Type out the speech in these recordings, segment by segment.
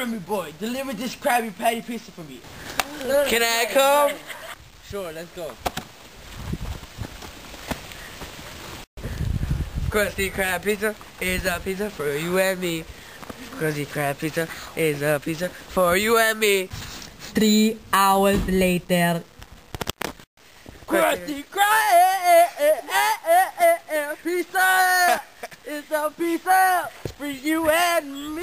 Order me, boy. Deliver this Krabby Patty pizza for me. Can I come? Sure, let's go. Krusty Krab pizza is a pizza for you and me. Krusty Krab pizza is a pizza for you and me. 3 hours later. Krusty Krab pizza is a pizza for you and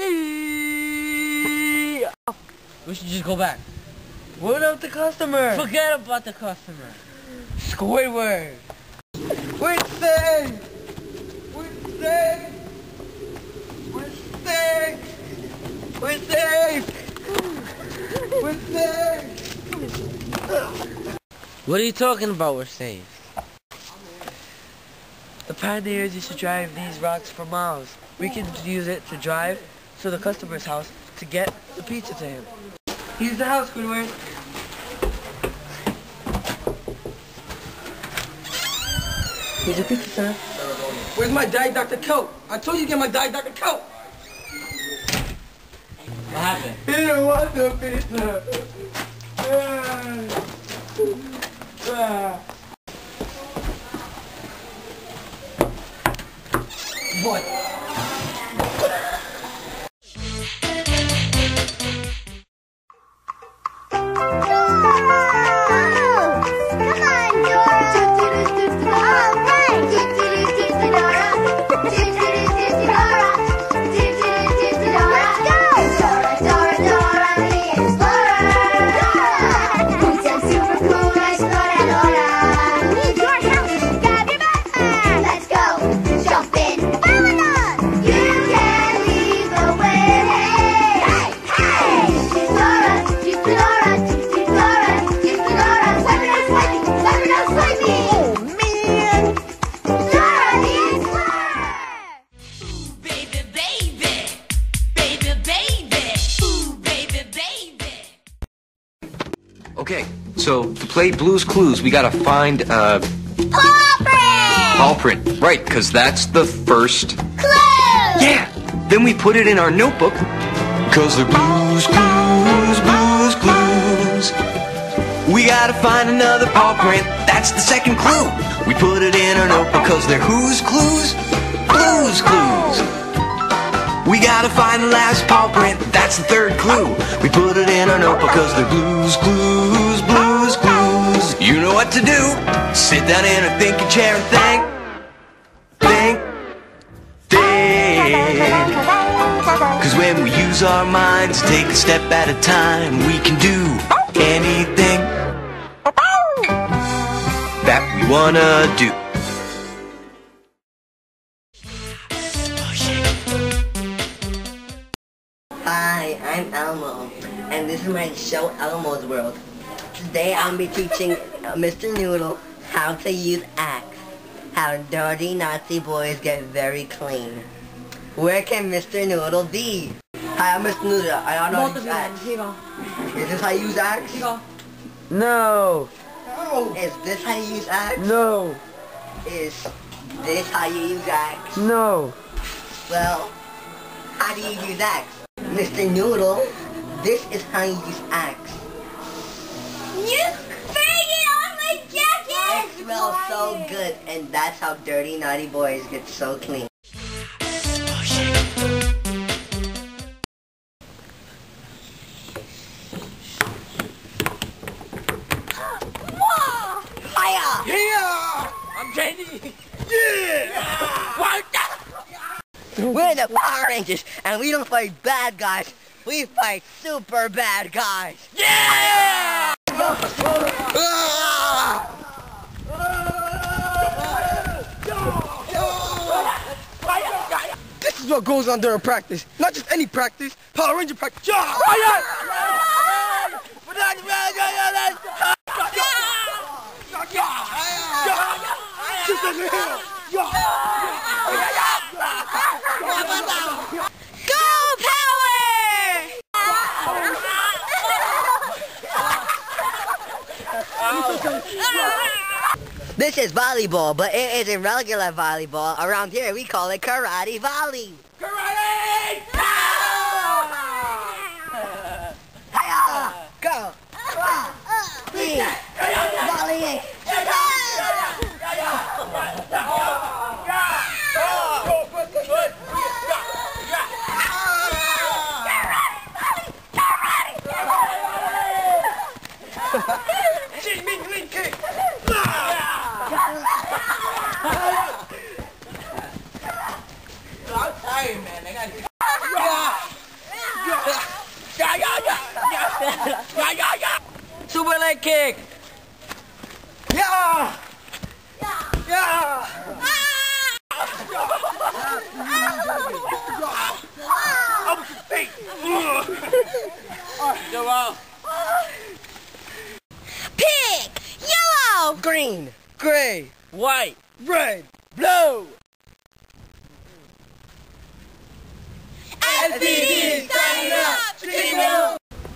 me. We should just go back. What about the customer? Forget about the customer. Squidward. We're safe. We're safe. We're safe. We're safe. We're safe. What are you talking about, we're safe? The pioneers used to drive these rocks for miles. We can use it to drive to the customer's house to get the pizza to him. Here's the house, Squidward. Here's your pizza, sir. Where's my Diet Dr. Coke? I told you to get my Diet Dr. Coke. What happened? He didn't want the pizza. What? Okay, so to play Blue's Clues, we gotta find, Paw print! print. Right, because that's the first Clue! Yeah! Then we put it in our notebook. Because they're Blue's Clues, Blue's Clues. We gotta find another paw print. That's the second clue. We put it in our notebook because they're whose clues? Blue's Clues. We gotta find the last paw print. That's the third clue. We put it in our notebook because they're Blue's Clues, Blue's Clues. You know what to do. Sit down in a thinking chair and think. Think. Cause when we use our minds, take a step at a time, we can do anything that we wanna do. Hi, I'm Elmo, and this is my show Elmo's World. Today I'll be teaching Mr. Noodle how to use Axe. How dirty Nazi boys get very clean. Where can Mr. Noodle be? Hi, I'm Mr. Noodle. I don't know how to use Axe. Is this how you use Axe? No. Is this how you use Axe? No. Is this how you use Axe? No. Well, how do you use Axe? Mr. Noodle, this is how you use Axe. You faded off my jacket! It smells so good, and that's how dirty, naughty boys get so clean. Hiya! I'm Jenny. Yeah! We're the Power Rangers, and we don't fight bad guys. We fight super bad guys. Yeah! This is what goes on during practice. Not just any practice, Power Ranger practice. Go Power! This is volleyball, but it isn't regular volleyball. Around here, we call it karate volley. Karate! singing. Super leg kick. Yeah. Yeah. Pink, yellow, Green, gray, White. red, blue. STD, sign up, jingle.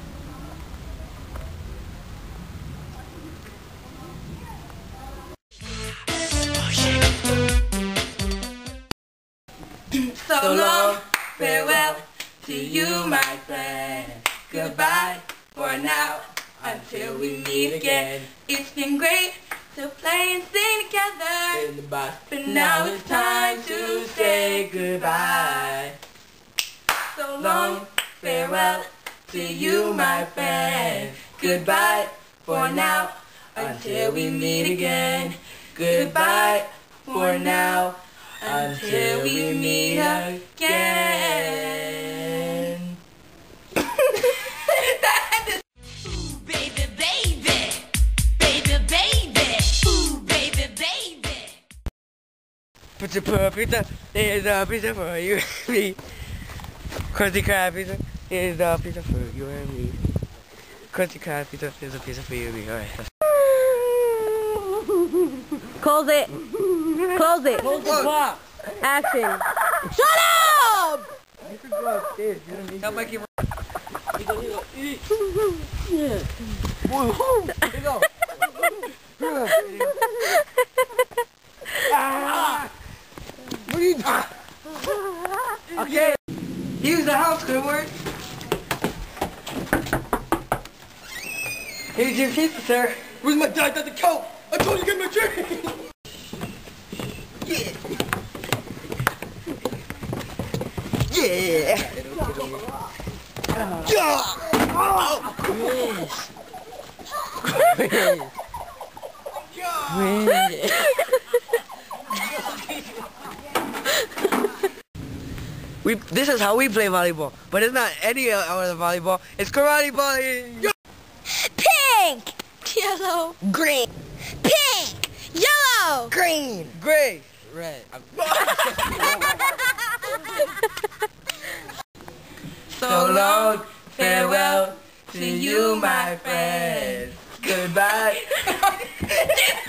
So long, farewell to you, my friend. Goodbye for now, until we meet again. It's been great to play and sing together, In the bus. but now it's time to say goodbye. So long, farewell to you, my friend. Goodbye for now, until we meet again. Goodbye for now, until we meet again. Baby, baby, baby, baby, ooh, baby, baby. Put your pizza, here's a pizza for you and me. Krusty Krab pizza, here's a pizza for you and me. Krusty Krab pizza, here's a pizza for you and me. Alright. Close it. Close it. Wow. Action. Shut up! Don't make him. What are you doing? Okay. Use the house, Squidward. Here's your pizza, sir. Where's my dad? That's the coat. I told you to get my drink. Yeah. This is how we play volleyball, but it's not any other volleyball. It's karate volley. Pink, yellow, Green, pink, yellow. green. Gray. Red. So long, farewell to you, my friend. Goodbye.